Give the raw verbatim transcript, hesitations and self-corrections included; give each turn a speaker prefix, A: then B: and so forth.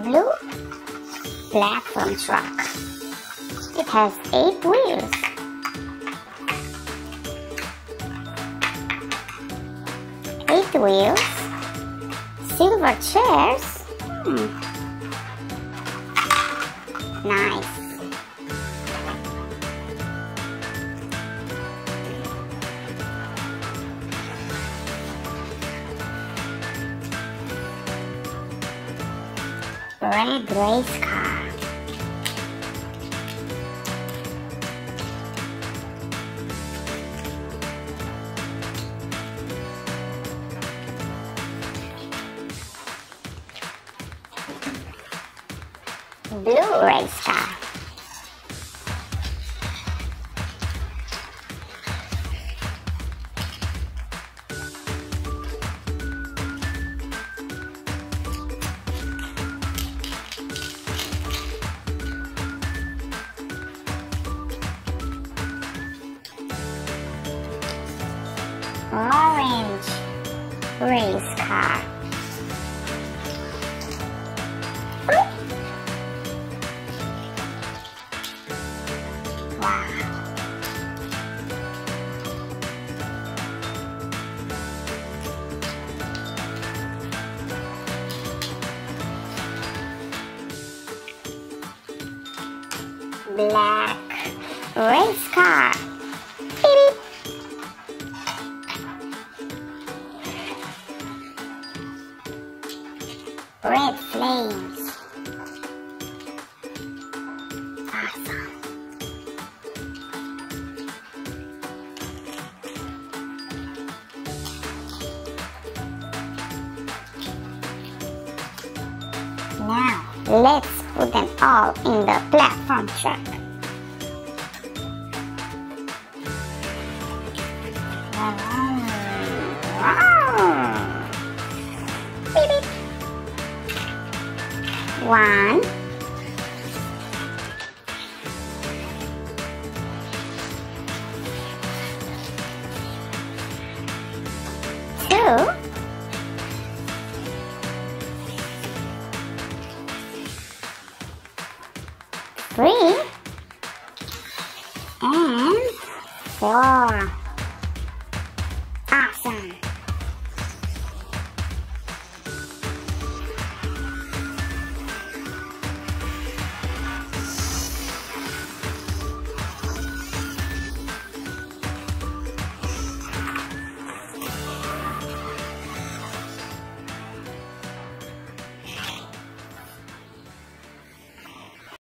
A: blue platform truck. It has eight wheels. Eight wheels. Silver chairs. Hmm. Nice. Red race car. Blue race car. Orange race car. Wow. Black race car. Beep. Red flames. Awesome. Now, let's put them all in the platform truck. Beep, beep. One, two, three, and four. Awesome.